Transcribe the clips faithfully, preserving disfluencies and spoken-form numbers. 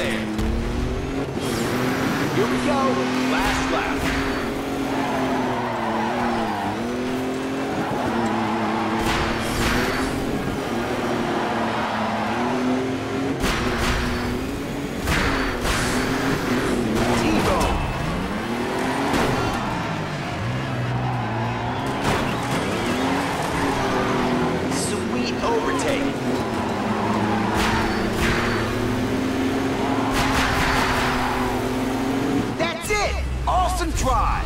there. Here we go. Last lap. Drive.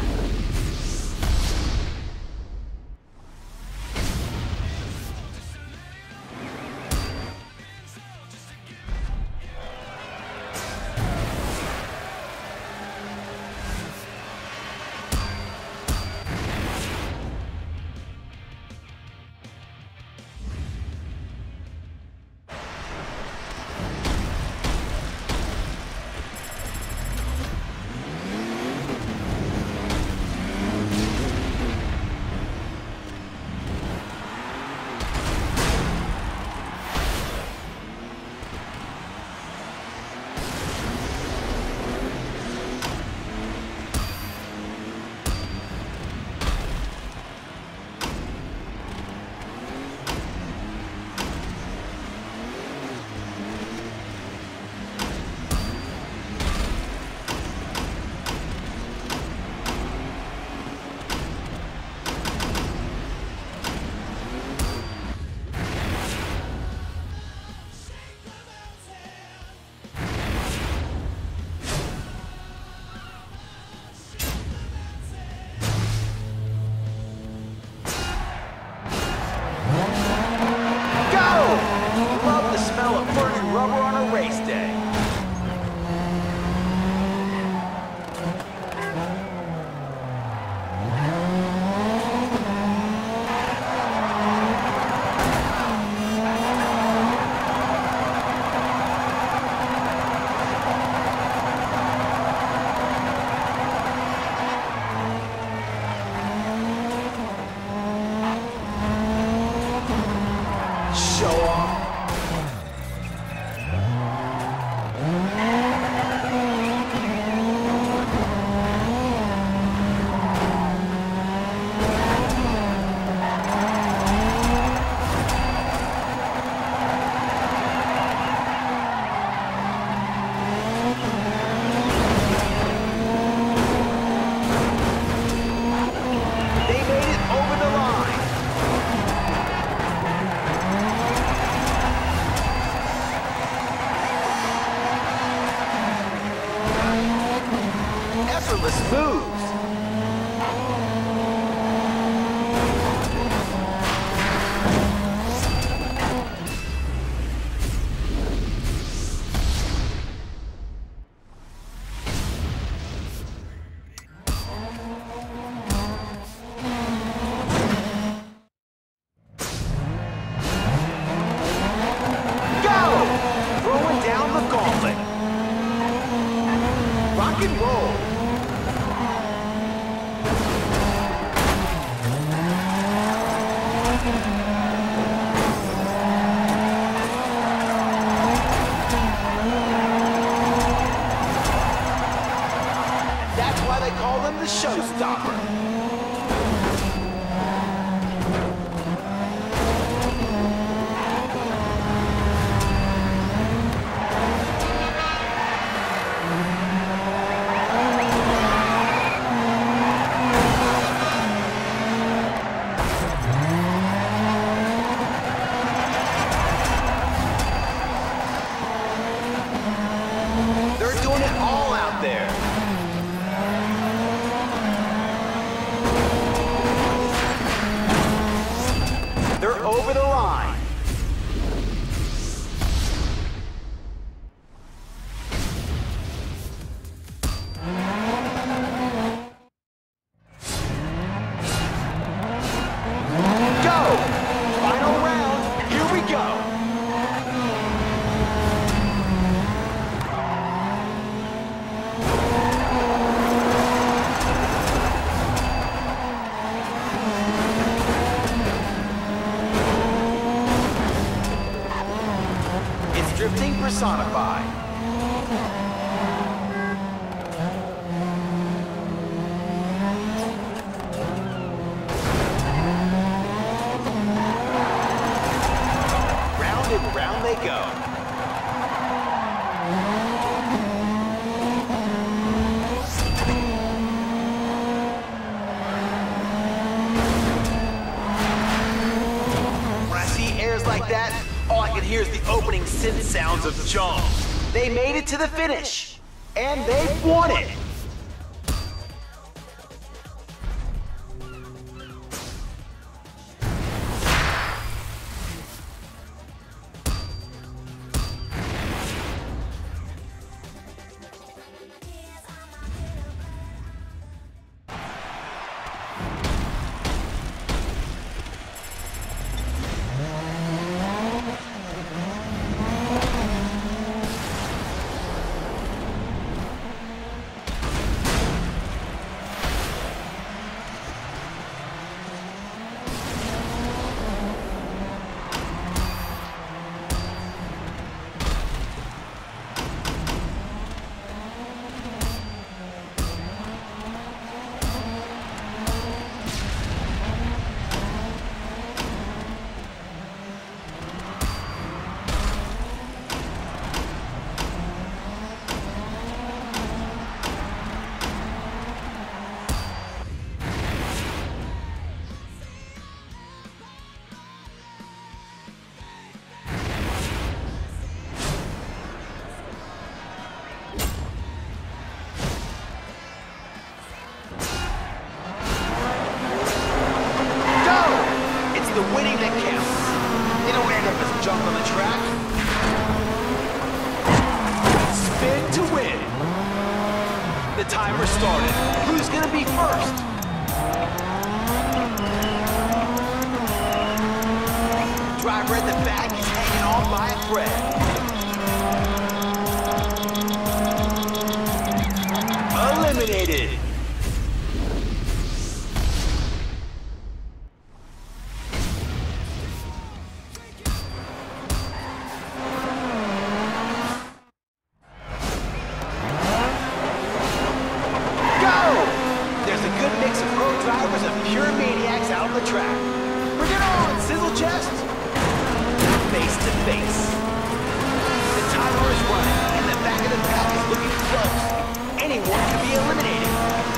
effortless moves. The showstopper. They're doing it all out there. They're over the line. Go! Final round, here we go. Drifting personified. Round and round they go. When I see airs like that, all I can hear is the opening synth sounds of Jump. They made it to the finish, and they won it. The winning that counts. They don't end up as a jump on the track. Spin to win. The timer started. Who's gonna be first? Driver at the back is hanging on by a thread. Eliminated. Drivers of pure maniacs out on the track. Bring it on, Sizzle Chest! Face to face. The timer is running, and the back of the pack is looking close. Anyone can be eliminated.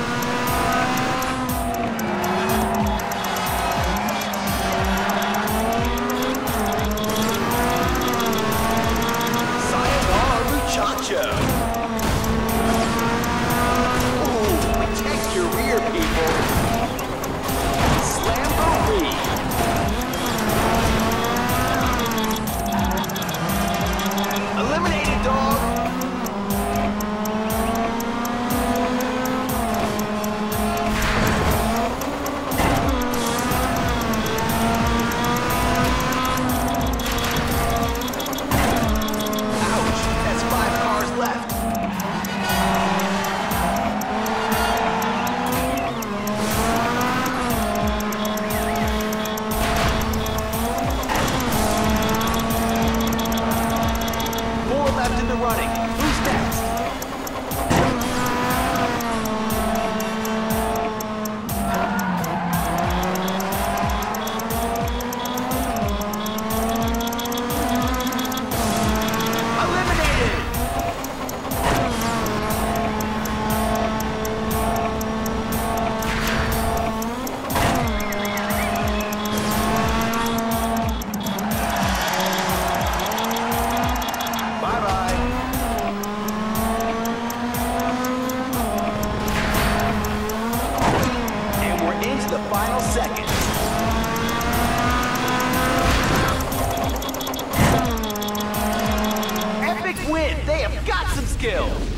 Sayonara, muchacho. Ooh, protect your rear, people. Eliminated, dog! Ouch! That's five cars left. Left in the running. Who's next? Eliminated! Bye-bye. And we're into the final seconds. Epic win! They have got some skill!